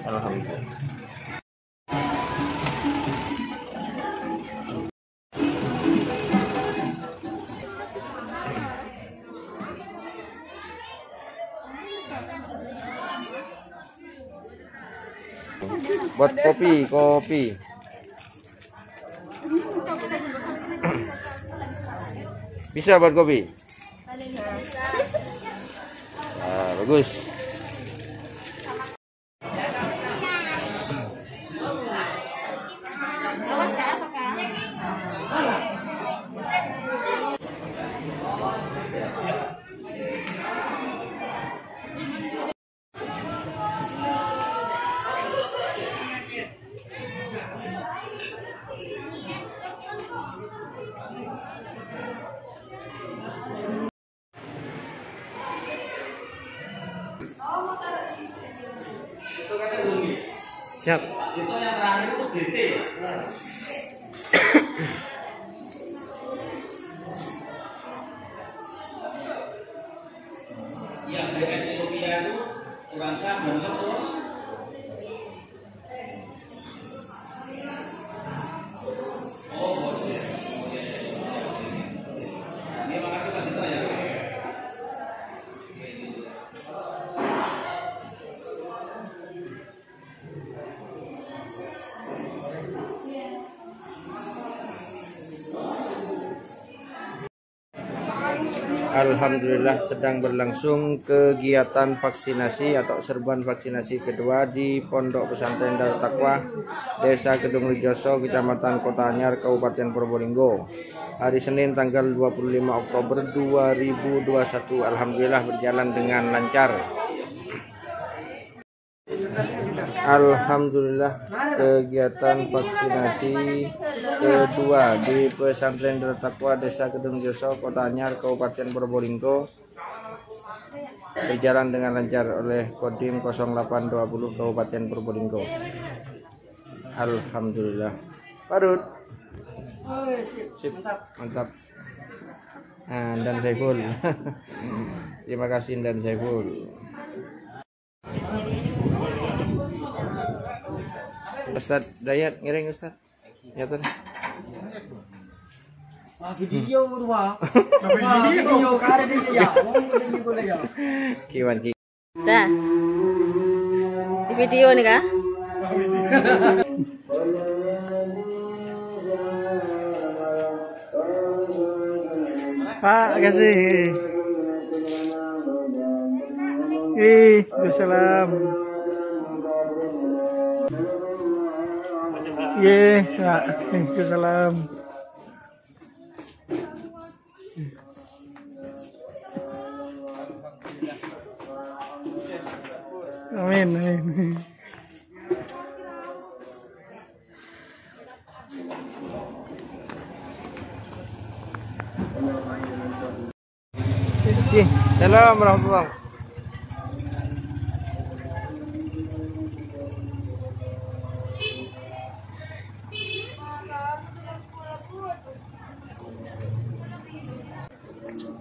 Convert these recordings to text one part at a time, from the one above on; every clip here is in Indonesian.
Alhamdulillah. Buat kopi. Bisa buat kopi. Nah, bagus. Siap. Itu yang terakhir itu GT ya? Yang BS Ethiopia itu kurang sah banget terus. Oh, iya. Ini makasih Pak Tito ya. Alhamdulillah sedang berlangsung kegiatan vaksinasi atau serbuan vaksinasi kedua di Pondok Pesantren Darut Taqwa, Desa Kedung Rejoso, Kecamatan Kota Anyar, Kabupaten Probolinggo. Hari Senin tanggal 25 Oktober 2021. Alhamdulillah berjalan dengan lancar. Alhamdulillah kegiatan vaksinasi kedua di Pesantren Darut Taqwa Desa Kedung Rejoso, Kota Anyar, Kabupaten Probolinggo berjalan dengan lancar oleh Kodim 0820 Kabupaten Probolinggo. Alhamdulillah. Parut. Sip. Mantap. Nah, dan Saiful. Terima kasih dan Saiful. Ustaz Dayat ngiring Ustaz. Ya tuh. Video rumah. Video kada dia ya. Mau ini boleh ya. Kiwan ki. Dah. Di video nih kah? Pak, kasih. Salam. Pak. Salam. Amin. Salam warahmatullahi.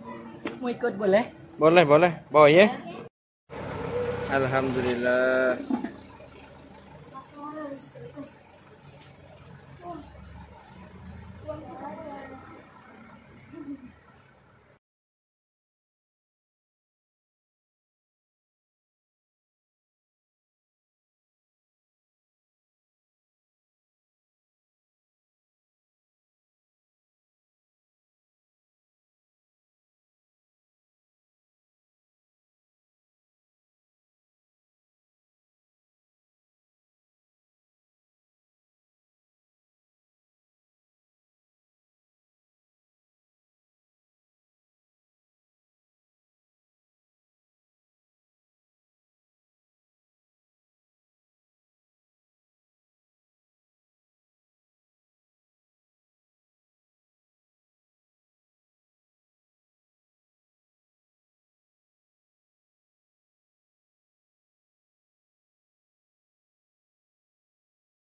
Mau ikut boleh? Boleh. Bawa ya. Alhamdulillah.